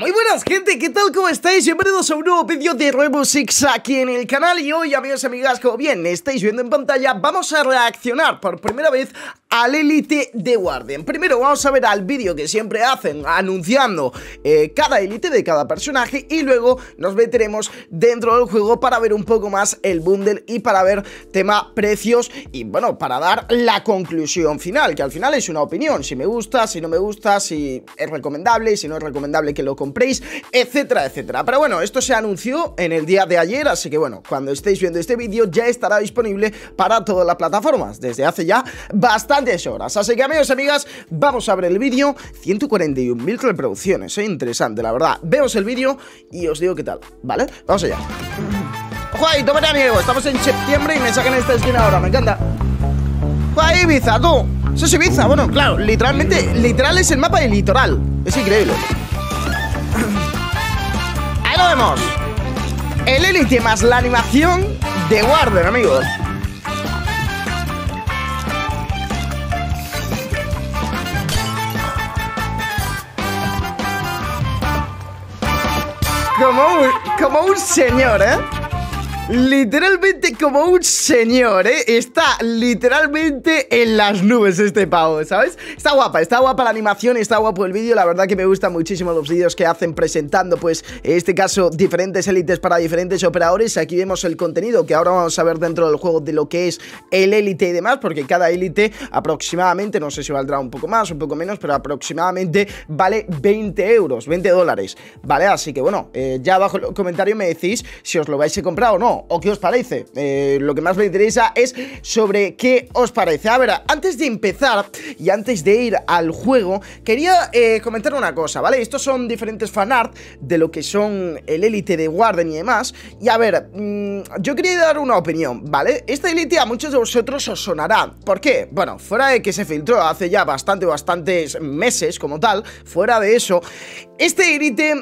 Muy buenas gente, ¿qué tal? ¿Cómo estáis? Bienvenidos a un nuevo vídeo de Rainbow Six aquí en el canal. Y hoy, amigos y amigas, como bien estáis viendo en pantalla, vamos a reaccionar por primera vez al élite de Warden. Primero vamos a ver al vídeo que siempre hacen anunciando cada élite de cada personaje, y luego nos meteremos dentro del juego para ver un poco más el bundle y para ver tema precios y bueno, para dar la conclusión final, que al final es una opinión, si me gusta, si no me gusta, si es recomendable, si no es recomendable que lo compréis, etcétera, etcétera. Pero bueno, esto se anunció en el día de ayer, así que bueno, cuando estéis viendo este vídeo ya estará disponible para todas las plataformas desde hace ya bastantes horas. Así que amigos y amigas, vamos a ver el vídeo. 141.000 reproducciones, interesante la verdad. Vemos el vídeo y os digo qué tal, ¿vale? Vamos allá. ¡Ojo ahí, toma amigo! Estamos en septiembre y me sacan esta esquina ahora, me encanta. ¡Ojo ahí, Ibiza, tú! Eso es Ibiza, bueno, claro, literalmente, literal es el mapa del litoral. Es increíble. Ahí lo vemos. El élite más la animación de Warden, amigos. Como un señor, ¿eh? Literalmente como un señor, ¿eh? Está literalmente en las nubes este pavo, ¿sabes? Está guapa la animación, está guapo el vídeo. La verdad que me gustan muchísimo los vídeos que hacen presentando, pues, en este caso, diferentes élites para diferentes operadores. Aquí vemos el contenido que ahora vamos a ver dentro del juego de lo que es el élite y demás, porque cada élite aproximadamente, no sé si valdrá un poco más, un poco menos, pero aproximadamente vale 20 euros, 20 dólares, ¿vale? Así que bueno, ya abajo en los comentarios me decís si os lo vais a comprar o no, o qué os parece. Lo que más me interesa es sobre qué os parece. A ver, antes de empezar y antes de ir al juego, quería comentar una cosa, ¿vale? Estos son diferentes fanart de lo que son el élite de Warden y demás. Y a ver, yo quería dar una opinión, ¿vale? Esta élite a muchos de vosotros os sonará. ¿Por qué? Bueno, fuera de que se filtró hace ya bastantes meses como tal, fuera de eso, este élite,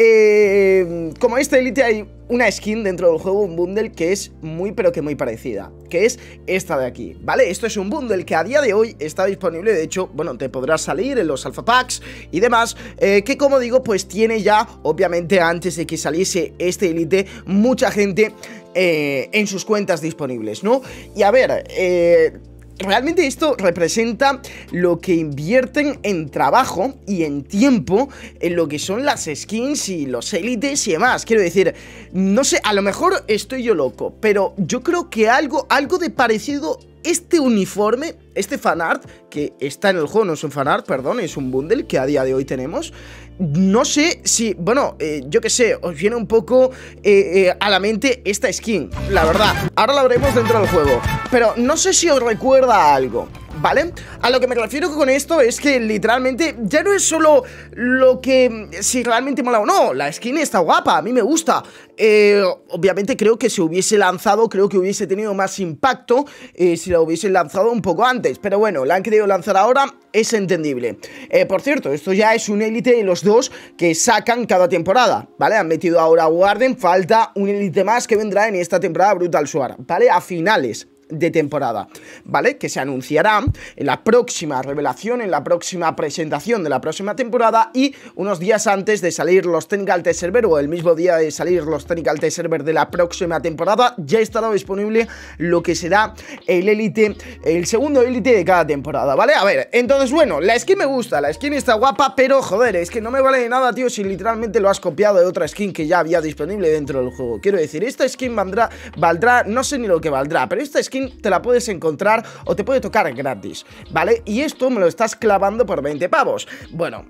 como este élite hay una skin dentro del juego, un bundle que es muy pero que muy parecida, que es esta de aquí, ¿vale? Esto es un bundle que a día de hoy está disponible, de hecho, bueno, te podrá salir en los alpha packs y demás, que como digo, pues tiene ya, obviamente antes de que saliese este élite, mucha gente en sus cuentas disponibles, ¿no? Y a ver, realmente esto representa lo que invierten en trabajo y en tiempo en lo que son las skins y los élites y demás. Quiero decir, no sé, a lo mejor estoy yo loco, pero yo creo que algo de parecido, este uniforme, este fanart que está en el juego, no es un fanart, perdón, es un bundle que a día de hoy tenemos. No sé si, bueno, yo qué sé, os viene un poco a la mente esta skin, la verdad. Ahora la veremos dentro del juego, pero no sé si os recuerda a algo, ¿vale? A lo que me refiero con esto es que literalmente ya no es solo lo que si realmente mola o no. La skin está guapa, a mí me gusta. Obviamente creo que si hubiese lanzado, creo que hubiese tenido más impacto si la hubiesen lanzado un poco antes. Pero bueno, la han querido lanzar ahora, es entendible. Por cierto, esto ya es un élite de los dos que sacan cada temporada, ¿vale? Han metido ahora a Warden, falta un élite más que vendrá en esta temporada Brutal Sword, ¿vale? A finales de temporada, ¿vale? Que se anunciará en la próxima revelación, en la próxima presentación de la próxima temporada, y unos días antes de salir los Technical Test Server, o el mismo día de salir los Technical Test Server de la próxima temporada, ya estará disponible lo que será el élite, el segundo élite de cada temporada, ¿vale? A ver, entonces bueno, la skin me gusta, la skin está guapa, pero joder, es que no me vale de nada, tío, si literalmente lo has copiado de otra skin que ya había disponible dentro del juego. Quiero decir, esta skin valdrá, no sé ni lo que valdrá, pero esta skin te la puedes encontrar o te puede tocar gratis, ¿vale? Y esto me lo estás clavando por 20 pavos. Bueno,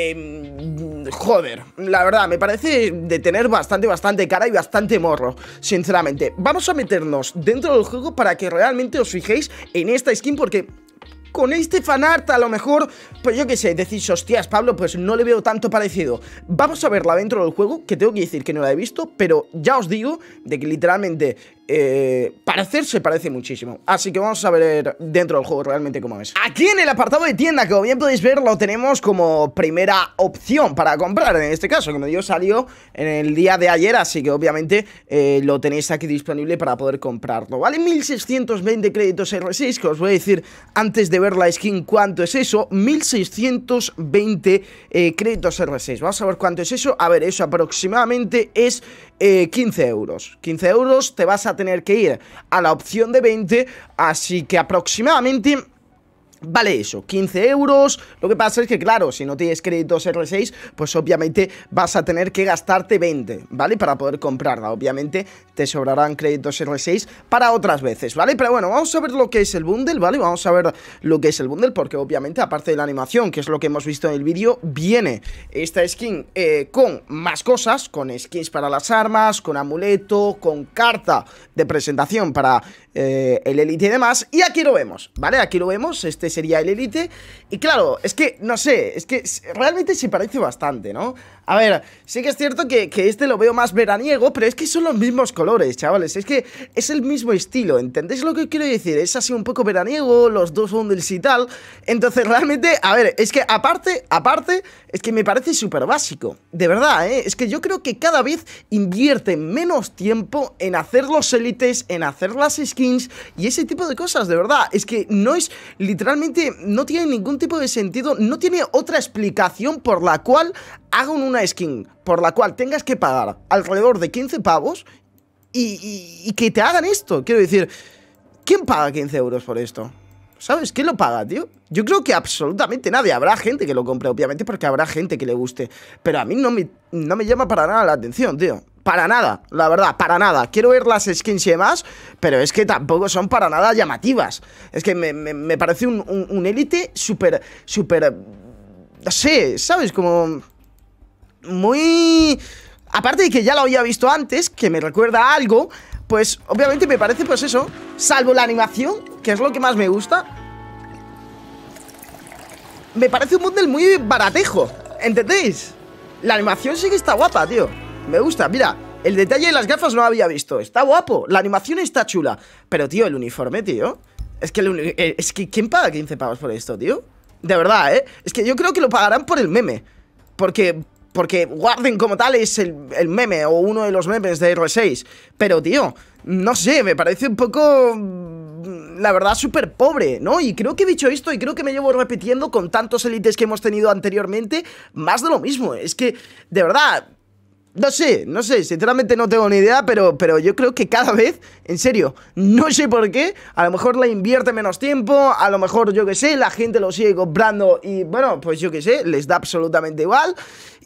joder, la verdad, me parece de tener bastante cara y bastante morro, sinceramente. Vamos a meternos dentro del juego para que realmente os fijéis en esta skin, porque con este fanart a lo mejor, pues yo qué sé, decís, hostias, Pablo, pues no le veo tanto parecido. Vamos a verla dentro del juego, que tengo que decir que no la he visto, pero ya os digo de que literalmente parecerse parece muchísimo. Así que vamos a ver dentro del juego realmente cómo es. Aquí en el apartado de tienda, como bien podéis ver, lo tenemos como primera opción para comprar. En este caso, como digo, salió en el día de ayer, así que obviamente lo tenéis aquí disponible para poder comprarlo. Vale 1620 créditos R6, que os voy a decir antes de ver la skin cuánto es eso. 1620 créditos R6. Vamos a ver cuánto es eso. A ver, eso aproximadamente es 15 euros. 15 euros, te vas a tener que ir a la opción de 20. Así que aproximadamente vale eso, 15 euros. Lo que pasa es que, claro, si no tienes créditos R6, pues obviamente vas a tener que gastarte 20, ¿vale? Para poder comprarla. Obviamente te sobrarán créditos R6 para otras veces, ¿vale? Pero bueno, vamos a ver lo que es el bundle, ¿vale? Vamos a ver lo que es el bundle, porque obviamente, aparte de la animación, que es lo que hemos visto en el vídeo, viene esta skin con más cosas, con skins para las armas, con amuleto, con carta de presentación para el Elite y demás. Y aquí lo vemos, ¿vale? Aquí lo vemos, este sería el Elite. Y claro, es que, no sé, es que realmente se parece bastante, ¿no? A ver, sí que es cierto que este lo veo más veraniego, pero es que son los mismos colores, chavales. Es que es el mismo estilo, ¿entendéis lo que quiero decir? Es así un poco veraniego, los dos bundles y tal. Entonces realmente, a ver, es que aparte, es que me parece súper básico. De verdad, es que yo creo que cada vez invierten menos tiempo en hacer los élites, en hacer las skins y ese tipo de cosas, de verdad. Es que no es, literalmente, no tiene ningún tipo de sentido, no tiene otra explicación por la cual hagan una skin por la cual tengas que pagar alrededor de 15 pavos y que te hagan esto. Quiero decir, ¿quién paga 15 euros por esto? ¿Sabes? ¿Quién lo paga, tío? Yo creo que absolutamente nadie. Habrá gente que lo compre, obviamente, porque habrá gente que le guste. Pero a mí no me llama para nada la atención, tío. Para nada, la verdad, para nada. Quiero ver las skins y demás, pero es que tampoco son para nada llamativas. Es que me parece un Elite súper, no sé, ¿sabes? Como muy... Aparte de que ya lo había visto antes, que me recuerda a algo, pues obviamente me parece pues eso, salvo la animación, que es lo que más me gusta, me parece un bundle muy baratejo, ¿entendéis? La animación sí que está guapa, tío. Me gusta, mira, el detalle de las gafas no lo había visto. Está guapo, la animación está chula. Pero, tío, el uniforme, tío, es que ¿quién paga 15 pavos por esto, tío? De verdad, es que yo creo que lo pagarán por el meme. Porque Warden como tal es el meme, o uno de los memes de R6. Pero, tío, no sé, me parece un poco... la verdad, súper pobre, ¿no? Y creo que he dicho esto y creo que me llevo repitiendo con tantos élites que hemos tenido anteriormente, más de lo mismo. Es que, de verdad... No sé, sinceramente no tengo ni idea, pero yo creo que cada vez, en serio, no sé por qué, a lo mejor le invierte menos tiempo, a lo mejor, yo que sé, la gente lo sigue comprando y, bueno, pues yo que sé, les da absolutamente igual.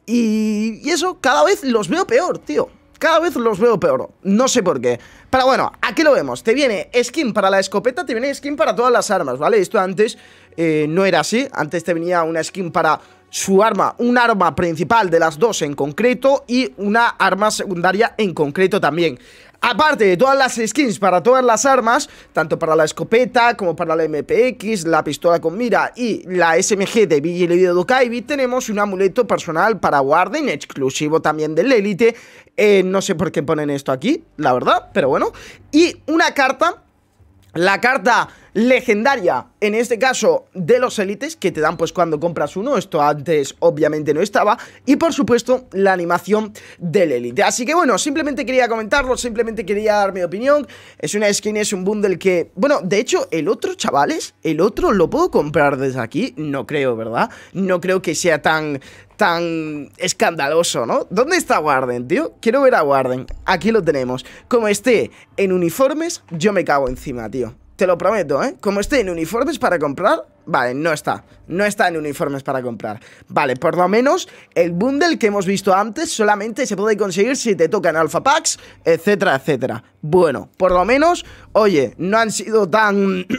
Y eso, cada vez los veo peor, tío. Cada vez los veo peor, no sé por qué. Pero bueno, aquí lo vemos, te viene skin para la escopeta, te viene skin para todas las armas, ¿vale? Esto antes no era así, antes te venía una skin para su arma, un arma principal de las dos en concreto y una arma secundaria en concreto también. Aparte de todas las skins para todas las armas, tanto para la escopeta como para la MPX, la pistola con mira y la SMG de Vigil de Dokaibi, tenemos un amuleto personal para Warden, exclusivo también del Elite. No sé por qué ponen esto aquí, la verdad, pero bueno. Y una carta, la carta legendaria, en este caso de los élites, que te dan pues cuando compras uno. Esto antes obviamente no estaba. Y por supuesto la animación del Elite. Así que bueno, simplemente quería comentarlo, simplemente quería dar mi opinión. Es una skin, es un bundle que... Bueno, de hecho el otro, chavales, el otro lo puedo comprar desde aquí. No creo, ¿verdad? No creo que sea tan escandaloso, ¿no? ¿Dónde está Warden, tío? Quiero ver a Warden. Aquí lo tenemos. Como esté en uniformes, yo me cago encima, tío. Te lo prometo, ¿eh? Como esté en uniformes para comprar... Vale, no está en uniformes para comprar. Vale, por lo menos el bundle que hemos visto antes solamente se puede conseguir si te tocan alpha packs, etcétera, etcétera. Bueno, por lo menos, oye, no han sido tan...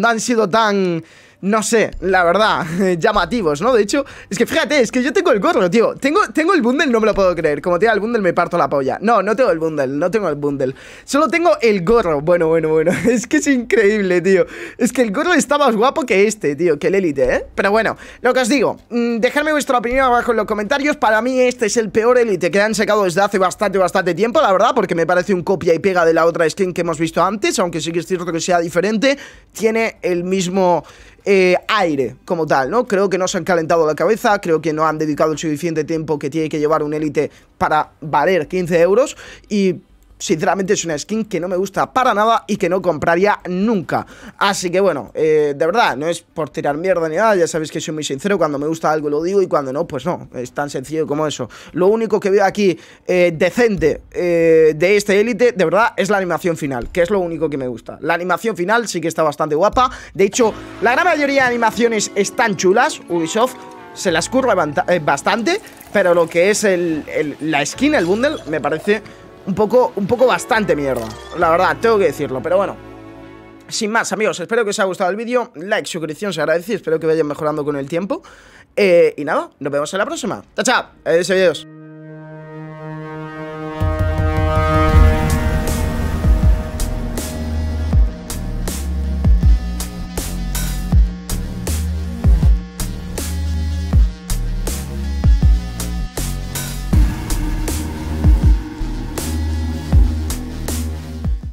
no sé, la verdad, llamativos, ¿no? De hecho, es que fíjate, es que yo tengo el gorro, tío. Tengo el bundle, no me lo puedo creer. Como tenga el bundle me parto la polla. No tengo el bundle, solo tengo el gorro. Bueno, es que es increíble, tío. Es que el gorro está más guapo que este, tío, que el Elite, ¿eh? Pero bueno, lo que os digo, dejadme vuestra opinión abajo en los comentarios. Para mí este es el peor Elite que han sacado desde hace bastante tiempo, la verdad, porque me parece un copia y pega de la otra skin que hemos visto antes. Aunque sí que es cierto que sea diferente, tiene el mismo... aire como tal, ¿no? Creo que no se han calentado la cabeza, creo que no han dedicado el suficiente tiempo que tiene que llevar un Elite para valer 15 euros y sinceramente es una skin que no me gusta para nada y que no compraría nunca. Así que bueno, de verdad, no es por tirar mierda ni nada, ya sabéis que soy muy sincero, cuando me gusta algo lo digo y cuando no, pues no, es tan sencillo como eso. Lo único que veo aquí decente de este Elite, de verdad, es la animación final, que es lo único que me gusta. La animación final sí que está bastante guapa, de hecho, la gran mayoría de animaciones están chulas, Ubisoft se las curva bastante, pero lo que es la skin, el bundle, me parece un poco bastante mierda, la verdad, tengo que decirlo, pero bueno. Sin más, amigos, espero que os haya gustado el vídeo. Like, suscripción, se agradece. Espero que vayan mejorando con el tiempo. Y nada, nos vemos en la próxima. Chao, chao. Adiós, adiós.